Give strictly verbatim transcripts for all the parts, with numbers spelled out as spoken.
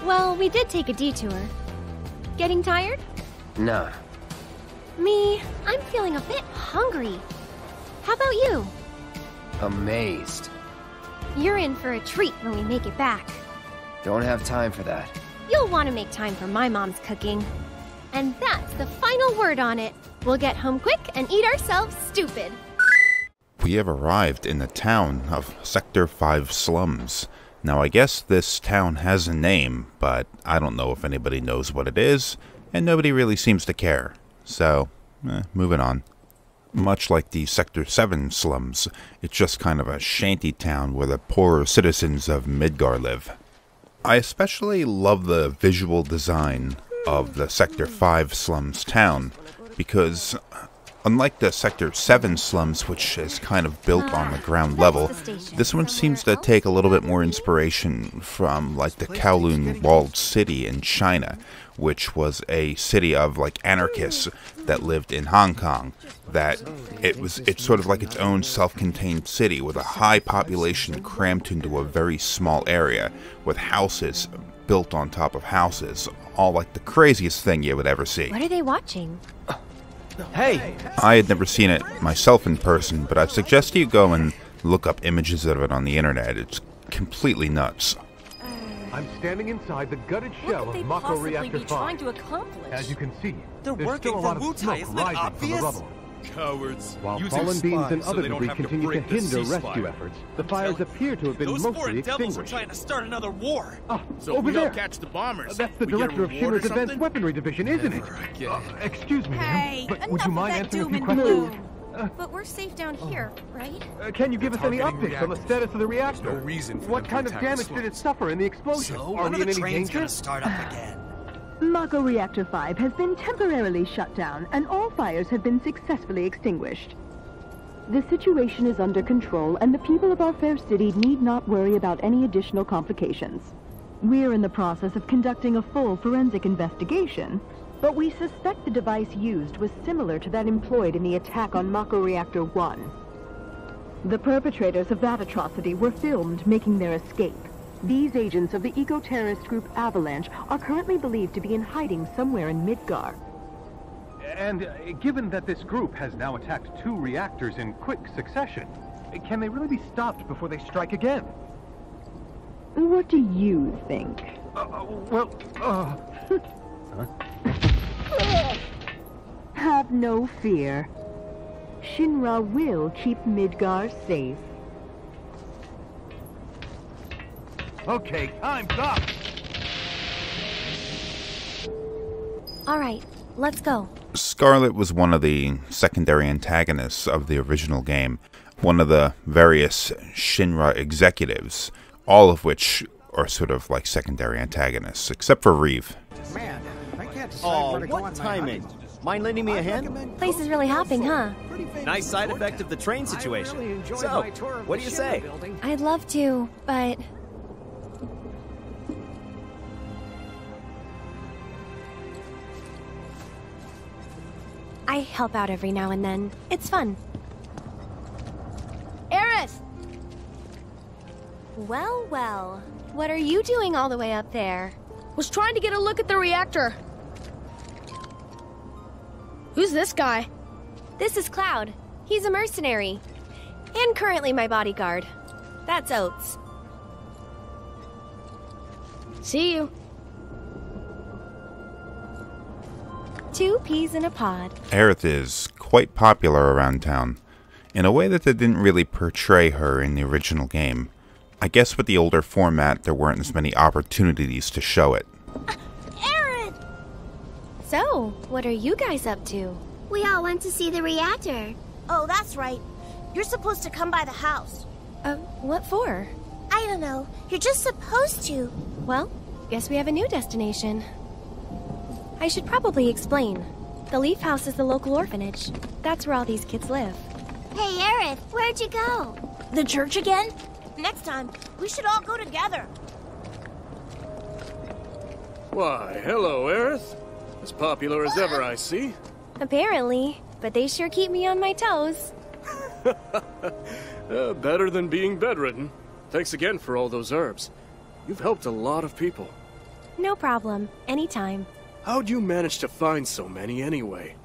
Well, we did take a detour. Getting tired? Nah. Me, I'm feeling a bit hungry. How about you? Amazed. You're in for a treat when we make it back. Don't have time for that. You'll want to make time for my mom's cooking. And that's the final word on it. We'll get home quick and eat ourselves stupid. We have arrived in the town of Sector five Slums. Now, I guess this town has a name, but I don't know if anybody knows what it is, and nobody really seems to care. So, eh, moving on. Much like the Sector seven slums, it's just kind of a shanty town where the poorer citizens of Midgar live. I especially love the visual design of the Sector five slums town, because unlike the Sector seven slums, which is kind of built on the ground level, this one seems to take a little bit more inspiration from like the Kowloon walled city in China, which was a city of like anarchists that lived in Hong Kong. That it was it's sort of like its own self-contained city with a high population crammed into a very small area with houses built on top of houses, all like the craziest thing you would ever see. What are they watching? Hey! I had never seen it myself in person, but I'd suggest you go and look up images of it on the internet. It's completely nuts. I'm standing inside the gutted shell of Mako Reactor five. To accomplish? As you can see, They're there's working still a for lot of Wutai, smoke isn't it rising obvious? from the rubble. Cowards. While Using Fallen Beams and spies so other they don't debris have to continue to break the hinder rescue ceasefire. efforts, the fires appear to have been Those mostly foreign devils are extinguished. trying to start another war. Ah, So if over we there! don't catch the bombers, Uh, That's the we get a director of reward or Shinra's Advanced something? Weaponry Division, isn't it? Never again. Uh, excuse me, Hey, ma'am, but enough would you of mind that answering a doom few and questions? gloom. Uh, But we're safe down here, right? uh, can you give us any targeting updates on the status of the reactor? no reason for What them to kind of attack the damage did it slums. suffer in the explosion? So, Are when we are in the any trains danger? gonna start up again? Mako Reactor five has been temporarily shut down, and all fires have been successfully extinguished. The situation is under control, and the people of our fair city need not worry about any additional complications. We're in the process of conducting a full forensic investigation, but we suspect the device used was similar to that employed in the attack on Mako Reactor one. The perpetrators of that atrocity were filmed making their escape. These agents of the eco-terrorist group Avalanche are currently believed to be in hiding somewhere in Midgar. And uh, given that this group has now attacked two reactors in quick succession, can they really be stopped before they strike again? What do you think? Uh, uh, well, uh... huh? Have no fear. Shinra will keep Midgar safe. Okay, time's up! All right, let's go. Scarlet was one of the secondary antagonists of the original game, one of the various Shinra executives, all of which are sort of like secondary antagonists, except for Reeve. Man, I can't decide Oh, where to go what on my timing? honeymoon. Mind lending me a I hand? recommend Place is really hopping, huh? Pretty famous Nice side resort effect of the train town. I situation. really enjoyed So, my tour of what the do you Shinra say? building. I'd love to, but... I help out every now and then. It's fun. Aeris! Well, well. What are you doing all the way up there? Was trying to get a look at the reactor. Who's this guy? This is Cloud. He's a mercenary. And currently my bodyguard. That's Oates. See you. Two peas in a pod. Aerith is quite popular around town, in a way that they didn't really portray her in the original game. I guess with the older format, there weren't as many opportunities to show it. Aaron! So, what are you guys up to? We all went to see the reactor. Oh, that's right. You're supposed to come by the house. Uh, what for? I don't know. You're just supposed to. Well, guess we have a new destination. I should probably explain. The Leaf House is the local orphanage. That's where all these kids live. Hey, Aerith, where'd you go? The church again? Next time, we should all go together. Why, hello, Aerith. As popular as ever, I see. Apparently, but they sure keep me on my toes. uh, better than being bedridden. Thanks again for all those herbs. You've helped a lot of people. No problem. Anytime. How'd you manage to find so many anyway?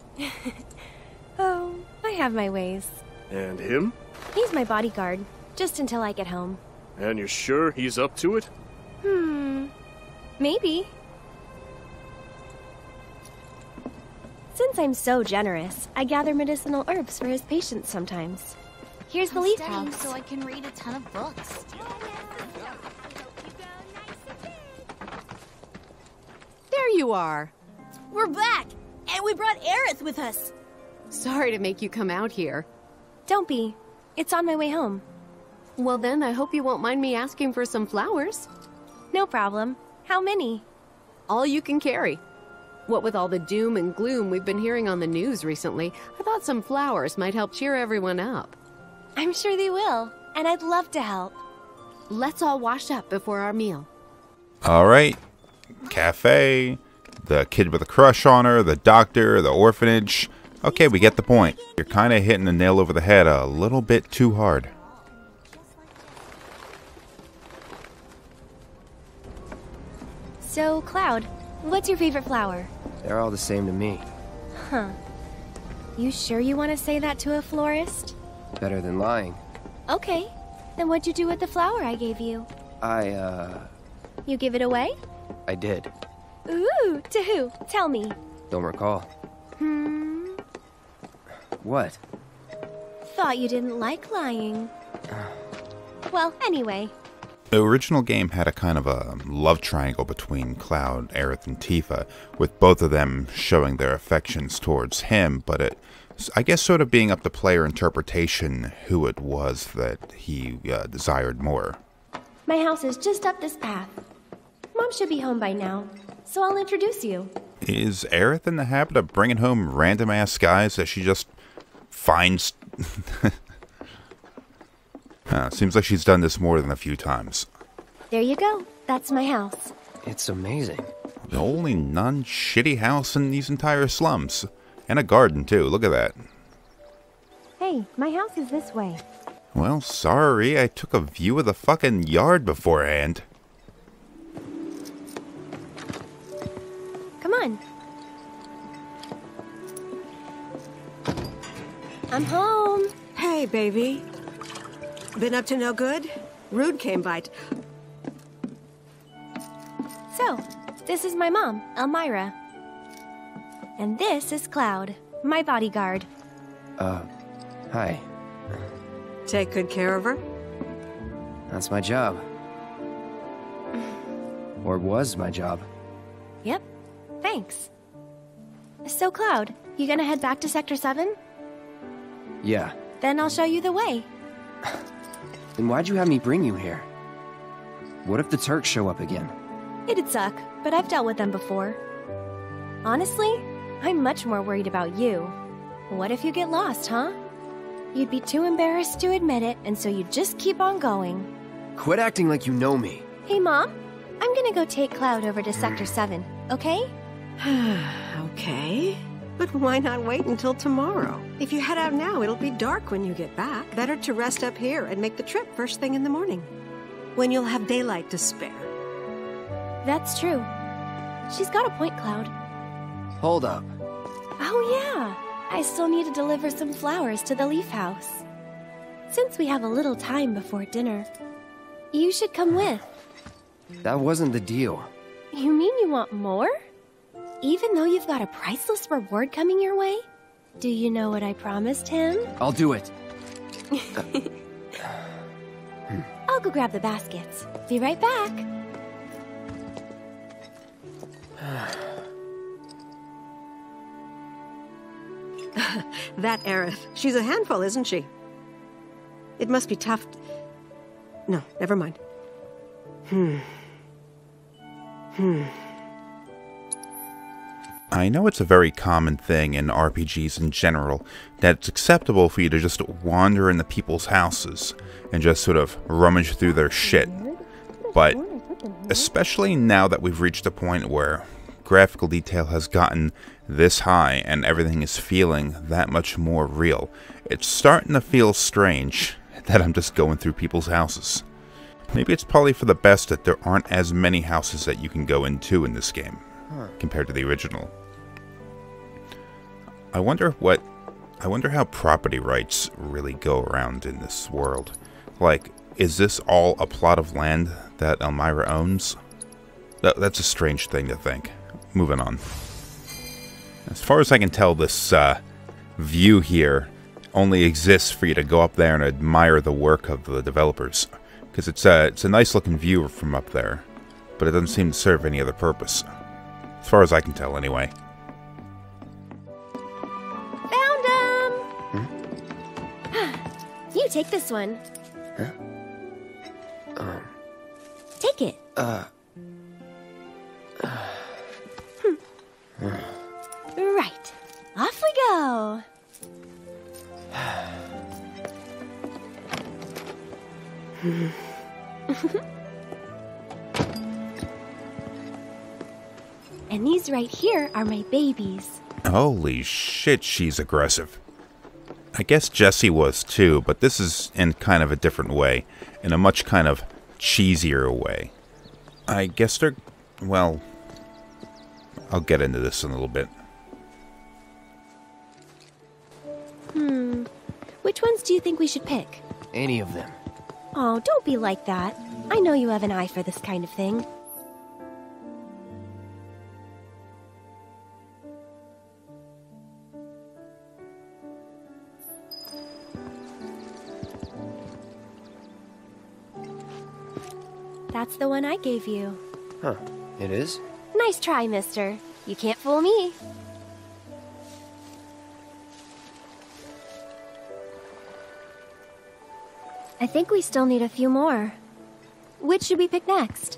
Oh, I have my ways. And him? He's my bodyguard, just until I get home. And you're sure he's up to it? Hmm. Maybe. Since I'm so generous, I gather medicinal herbs for his patients sometimes. Here's the I'm leaf studying house. so I can read a ton of books. There you are. We're back, and we brought Aeris with us. Sorry to make you come out here. Don't be. It's on my way home. Well then, I hope you won't mind me asking for some flowers. No problem. How many? All you can carry. What with all the doom and gloom we've been hearing on the news recently, I thought some flowers might help cheer everyone up. I'm sure they will, and I'd love to help. Let's all wash up before our meal. Alright. Cafe. The kid with a crush on her. The doctor. The orphanage. Okay, we get the point. You're kind of hitting the nail over the head a little bit too hard. So, Cloud, what's your favorite flower? They're all the same to me. Huh. You sure you want to say that to a florist? Better than lying. Okay. Then what'd you do with the flower I gave you? I, uh... You give it away? I did. Ooh, to who? Tell me. Don't recall. Hmm. What? Thought you didn't like lying. Well, anyway. The original game had a kind of a love triangle between Cloud, Aerith, and Tifa, with both of them showing their affections towards him, but it, I guess, sort of being up to player interpretation who it was that he uh, desired more. My house is just up this path. Mom should be home by now, so I'll introduce you. Is Aerith in the habit of bringing home random-ass guys that she just finds? uh, seems like she's done this more than a few times. There you go. That's my house. It's amazing. The only non-shitty house in these entire slums. And a garden, too. Look at that. Hey, my house is this way. Well, sorry. I took a view of the fucking yard beforehand. Come on. I'm home. Hey, baby. Been up to no good? Rude came by. T So, this is my mom, Elmira. And this is Cloud, my bodyguard. Uh, hi. Take good care of her? That's my job. Or was my job. Yep. Thanks. So, Cloud, you gonna head back to Sector seven? Yeah. Then I'll show you the way. Then why'd you have me bring you here? What if the Turks show up again? It'd suck, but I've dealt with them before. Honestly, I'm much more worried about you. What if you get lost, huh? You'd be too embarrassed to admit it, and so you'd just keep on going. Quit acting like you know me. Hey, Mom. I'm gonna go take Cloud over to Sector seven, okay? Okay. But why not wait until tomorrow? If you head out now, it'll be dark when you get back. Better to rest up here and make the trip first thing in the morning, when you'll have daylight to spare. That's true. She's got a point, Cloud. Hold up. Oh, yeah. I still need to deliver some flowers to the Leaf House. Since we have a little time before dinner, you should come with. That wasn't the deal. You mean you want more? Even though you've got a priceless reward coming your way? Do you know what I promised him? I'll do it. I'll go grab the baskets. Be right back. That Aerith. She's a handful, isn't she? It must be tough. t- No, never mind. Hmm. Hmm. I know it's a very common thing in R P Gs in general that it's acceptable for you to just wander into people's houses and just sort of rummage through their shit. But especially now that we've reached a point where graphical detail has gotten this high and everything is feeling that much more real, it's starting to feel strange that I'm just going through people's houses. Maybe it's probably for the best that there aren't as many houses that you can go into in this game, huh, compared to the original. I wonder what... I wonder how property rights really go around in this world. Like, is this all a plot of land that Elmira owns? That, that's a strange thing to think. Moving on. As far as I can tell, this uh, view here only exists for you to go up there and admire the work of the developers. Because it's a, it's a nice looking view from up there, but it doesn't seem to serve any other purpose. As far as I can tell, anyway. Found him! Hmm? You take this one. Huh? Um... Take it. Uh... Hmm. Right. Off we go. And these right here are my babies. Holy shit, she's aggressive. I guess Jessie was too, but this is in kind of a different way. In a much kind of cheesier way. I guess they're... well... I'll get into this in a little bit. Hmm. Which ones do you think we should pick? Any of them. Oh, don't be like that. I know you have an eye for this kind of thing. That's the one I gave you. Huh. It is? Nice try, mister. You can't fool me. I think we still need a few more. Which should we pick next?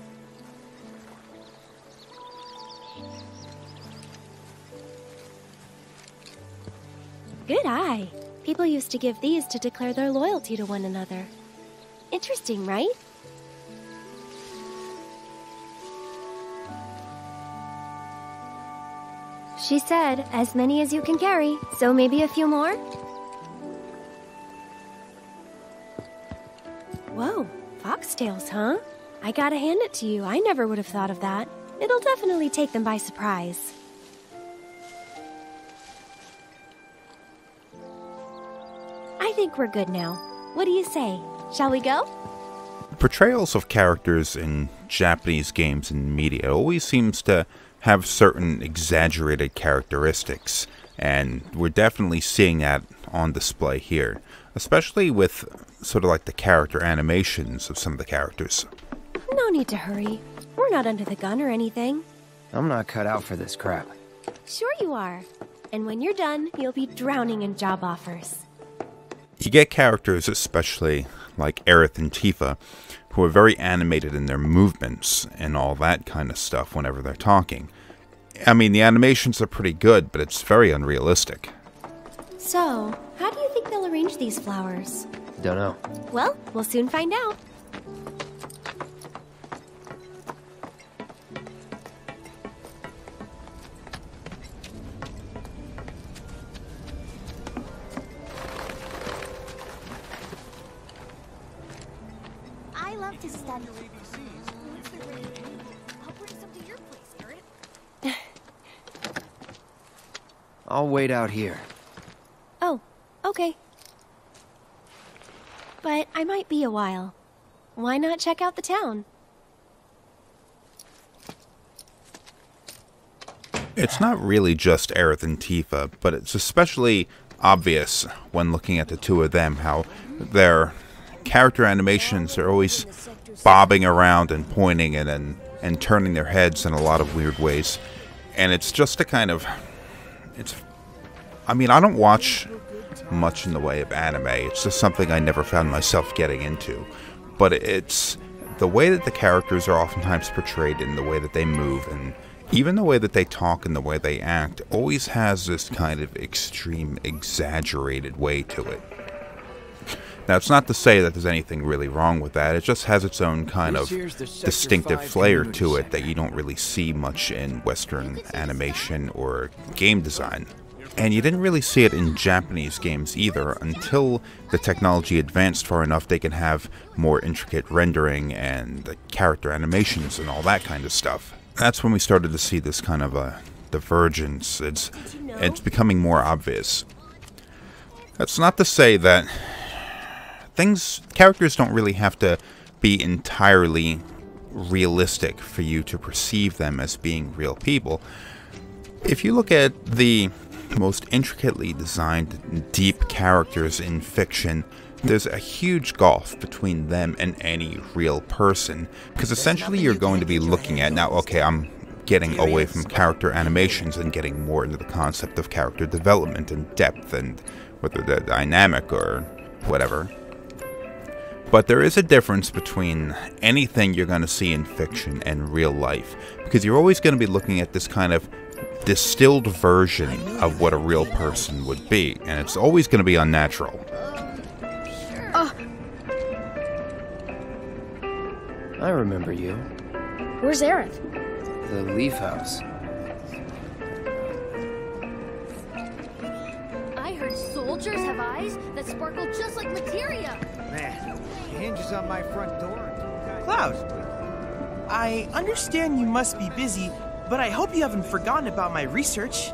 Good eye. People used to give these to declare their loyalty to one another. Interesting, right? She said, as many as you can carry, so maybe a few more? Whoa, foxtails, huh? I gotta hand it to you. I never would have thought of that. It'll definitely take them by surprise. I think we're good now. What do you say? Shall we go? Portrayals of characters in Japanese games and media always seems to have certain exaggerated characteristics, and we're definitely seeing that on display here, especially with sort of like the character animations of some of the characters. No need to hurry. We're not under the gun or anything. I'm not cut out for this crap. Sure you are. And when you're done, you'll be drowning in job offers. You get characters, especially like Aerith and Tifa, who are very animated in their movements and all that kind of stuff whenever they're talking. I mean, the animations are pretty good, but it's very unrealistic. So, how do you think they'll arrange these flowers? Don't know. Well, we'll soon find out. I love to study. I'll bring some to your place, Aeris. I'll wait out here. Oh, okay. But I might be a while. Why not check out the town? It's not really just Aerith and Tifa, but it's especially obvious when looking at the two of them how their character animations are always bobbing around and pointing and, and, and turning their heads in a lot of weird ways. And it's just a kind of... It's, I mean, I don't watch much in the way of anime. It's just something I never found myself getting into. But it's the way that the characters are oftentimes portrayed and the way that they move and even the way that they talk and the way they act always has this kind of extreme, exaggerated way to it. Now, it's not to say that there's anything really wrong with that. It just has its own kind of distinctive flair to it that you don't really see much in Western animation or game design. And you didn't really see it in Japanese games either, until the technology advanced far enough they can have more intricate rendering and character animations and all that kind of stuff. That's when we started to see this kind of a divergence. It's, it's becoming more obvious. That's not to say that things, characters don't really have to be entirely realistic for you to perceive them as being real people. If you look at the most intricately designed, deep characters in fiction, there's a huge gulf between them and any real person. Because essentially you're going to be looking at, now okay, I'm getting away from character animations and getting more into the concept of character development and depth and whether they're dynamic or whatever. But there is a difference between anything you're going to see in fiction and real life. Because you're always going to be looking at this kind of distilled version of what a real person would be. And it's always going to be unnatural. Uh, I remember you. Where's Aerith? The Leaf House. I heard soldiers have eyes that sparkle just like materia. Man, the hinges on my front door. Cloud, I understand you must be busy, but I hope you haven't forgotten about my research.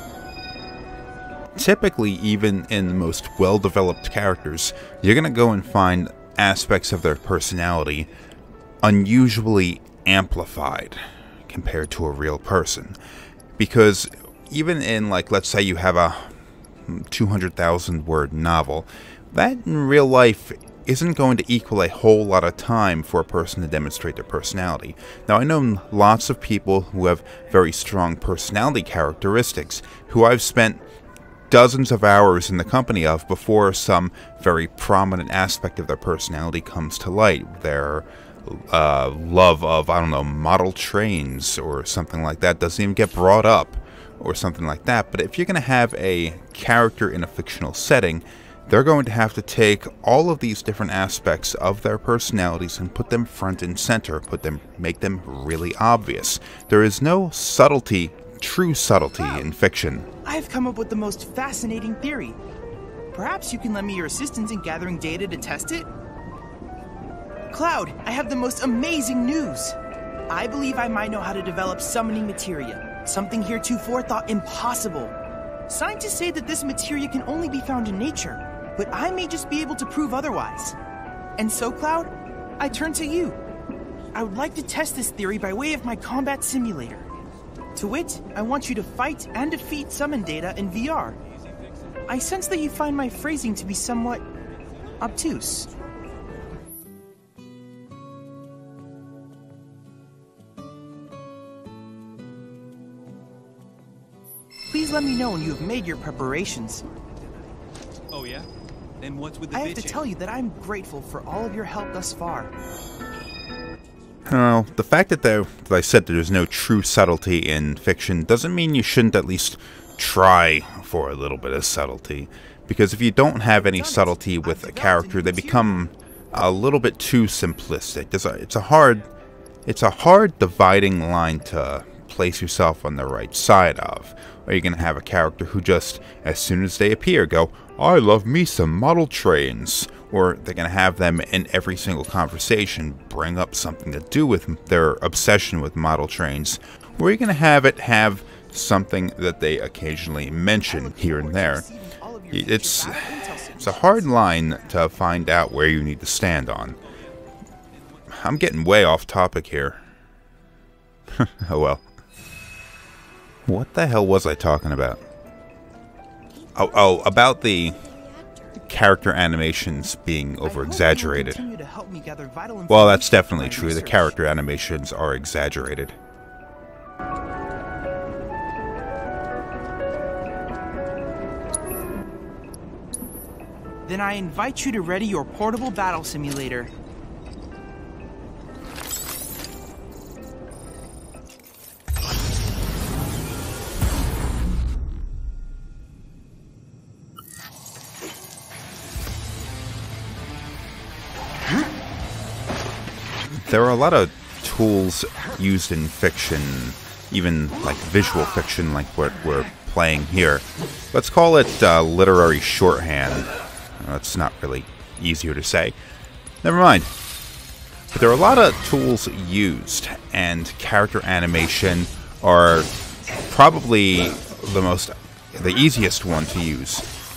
Typically, even in the most well-developed characters, you're going to go and find aspects of their personality unusually amplified compared to a real person. Because even in, like, let's say you have a two hundred thousand word novel, that in real life isn't going to equal a whole lot of time for a person to demonstrate their personality. Now, I know lots of people who have very strong personality characteristics who I've spent dozens of hours in the company of before some very prominent aspect of their personality comes to light. Their uh, love of, I don't know, model trains or something like that doesn't even get brought up or something like that. But if you're going to have a character in a fictional setting, they're going to have to take all of these different aspects of their personalities and put them front and center, put them, make them really obvious. There is no subtlety, true subtlety in fiction. I've come up with the most fascinating theory. Perhaps you can lend me your assistance in gathering data to test it? Cloud, I have the most amazing news. I believe I might know how to develop summoning materia, something heretofore thought impossible. Scientists say that this materia can only be found in nature, but I may just be able to prove otherwise. And so, Cloud, I turn to you. I would like to test this theory by way of my combat simulator. To wit, I want you to fight and defeat summon data in V R. I sense that you find my phrasing to be somewhat obtuse. Please let me know when you have made your preparations. Oh yeah? Then what's with the I have to bitching? tell you that I'm grateful for all of your help thus far. Well, the fact that, there, that I said that there's no true subtlety in fiction doesn't mean you shouldn't at least try for a little bit of subtlety. Because if you don't have any subtlety with a character, they become a little bit too simplistic. It's a, it's a hard, it's a hard dividing line to place yourself on the right side of. Or you're going to have a character who just, as soon as they appear, go, I love me some model trains. Or they're going to have them in every single conversation bring up something to do with their obsession with model trains. Or you're going to have it have something that they occasionally mention here and there. It's, it's a hard line to find out where you need to stand on. I'm getting way off topic here. Oh well. What the hell was I talking about? Oh, oh, about the character animations being over-exaggerated. Well, that's definitely true. The character animations are exaggerated. Then I invite you to ready your portable battle simulator. There are a lot of tools used in fiction, even like visual fiction, like what we're playing here. Let's call it uh, literary shorthand. That's not really easier to say. Never mind. But there are a lot of tools used, and character animation are probably the most, the easiest one to use.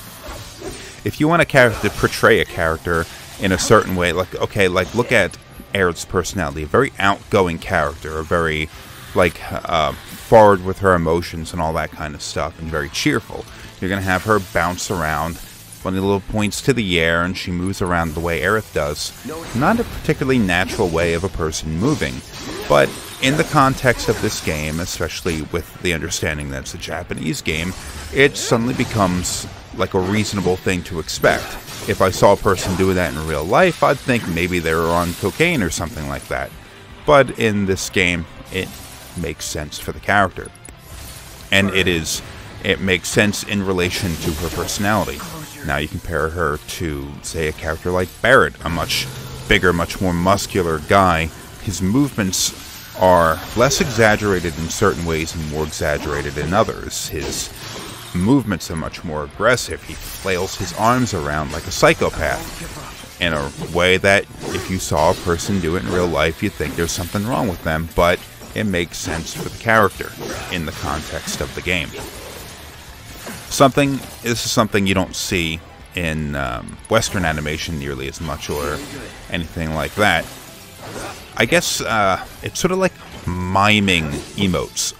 If you want a character to portray a character in a certain way, like, okay, like look at Aeris' personality, a very outgoing character, a very, like, uh, forward with her emotions and all that kind of stuff, and very cheerful. You're going to have her bounce around, funny little points to the air, and she moves around the way Aerith does. Not a particularly natural way of a person moving, but in the context of this game, especially with the understanding that it's a Japanese game, it suddenly becomes like a reasonable thing to expect. If I saw a person doing that in real life, I'd think maybe they were on cocaine or something like that. But in this game, it makes sense for the character. And it is, it makes sense in relation to her personality. Now you compare her to, say, a character like Barrett, a much bigger, much more muscular guy. His movements are less exaggerated in certain ways and more exaggerated in others. His movements are much more aggressive. He flails his arms around like a psychopath in a way that if you saw a person do it in real life, you'd think there's something wrong with them, but it makes sense for the character in the context of the game. Something, this is something you don't see in um, Western animation nearly as much or anything like that. I guess uh, it's sort of like miming emotes.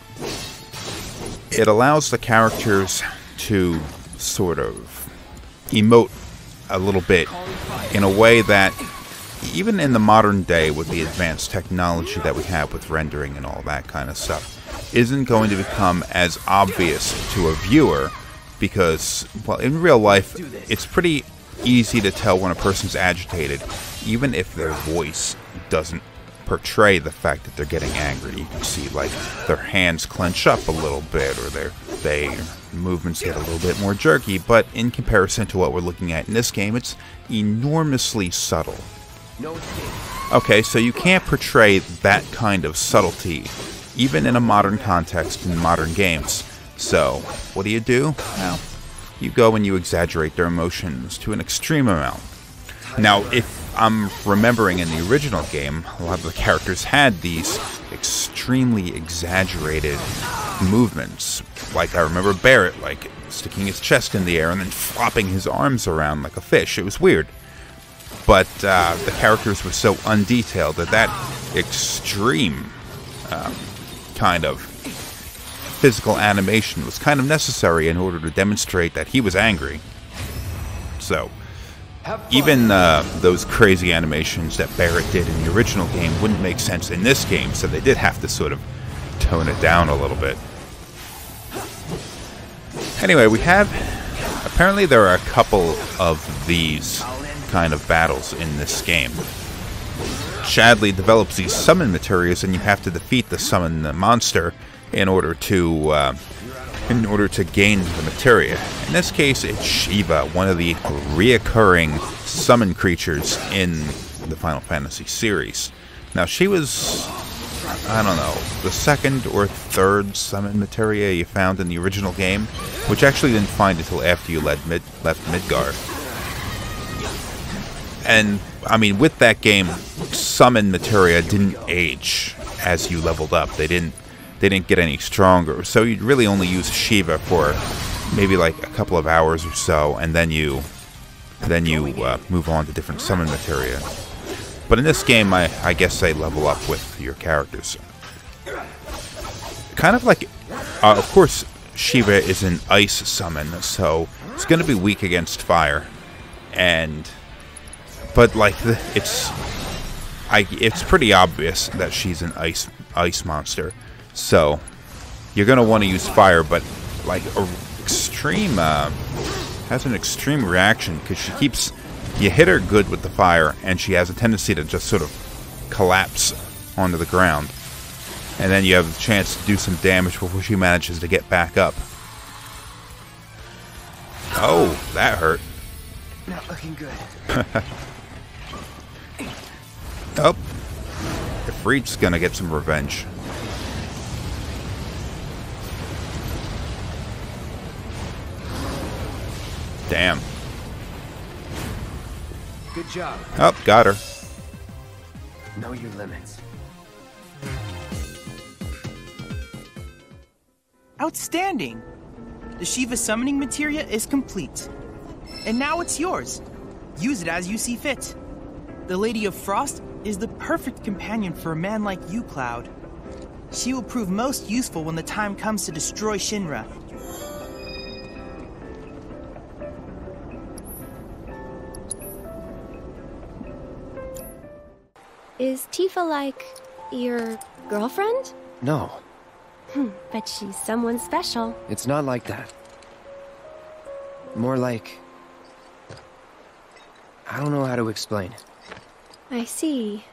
It allows the characters to sort of emote a little bit in a way that even in the modern day with the advanced technology that we have with rendering and all that kind of stuff isn't going to become as obvious to a viewer because, well, in real life it's pretty easy to tell when a person's agitated even if their voice doesn't portray the fact that they're getting angry. You can see like their hands clench up a little bit or their they movements get a little bit more jerky, but in comparison to what we're looking at in this game, it's enormously subtle. Okay, so you can't portray that kind of subtlety even in a modern context in modern games. So what do you do? Well, you go and you exaggerate their emotions to an extreme amount. Now, if I'm remembering in the original game, a lot of the characters had these extremely exaggerated movements. Like, I remember Barrett, like, sticking his chest in the air and then flopping his arms around like a fish. It was weird. But uh, the characters were so undetailed that that extreme um, kind of physical animation was kind of necessary in order to demonstrate that he was angry. So even uh, those crazy animations that Barrett did in the original game wouldn't make sense in this game, so they did have to sort of tone it down a little bit. Anyway, we have... apparently there are a couple of these kind of battles in this game. Shadley develops these summon materials, and you have to defeat the summon monster in order to... Uh, in order to gain the materia. In this case, it's Shiva, one of the reoccurring summon creatures in the Final Fantasy series. Now, she was, I don't know, the second or third summon materia you found in the original game, which actually didn't find until after you led mid left Midgard. And, I mean, with that game, summon materia didn't age as you leveled up. They didn't They didn't get any stronger, so you'd really only use Shiva for maybe like a couple of hours or so, and then you then you uh, move on to different summon materia. But in this game, I, I guess they level up with your characters. Kind of like, uh, of course, Shiva is an ice summon, so it's going to be weak against fire, and but like the, it's I it's pretty obvious that she's an ice ice monster. So, you're going to want to use fire, but, like, a extreme, uh, has an extreme reaction, because she keeps, you hit her good with the fire, and she has a tendency to just sort of collapse onto the ground. And then you have a chance to do some damage before she manages to get back up. Oh, that hurt. Not looking good. Oh. Ifrit's going to get some revenge. Damn. Good job. Oh, got her. Know your limits. Outstanding! The Shiva summoning materia is complete. And now it's yours. Use it as you see fit. The Lady of Frost is the perfect companion for a man like you, Cloud. She will prove most useful when the time comes to destroy Shinra. Is Tifa like your girlfriend? No, Hmm, but she's someone special. it's not like that. More like... I don't know how to explain it. I see.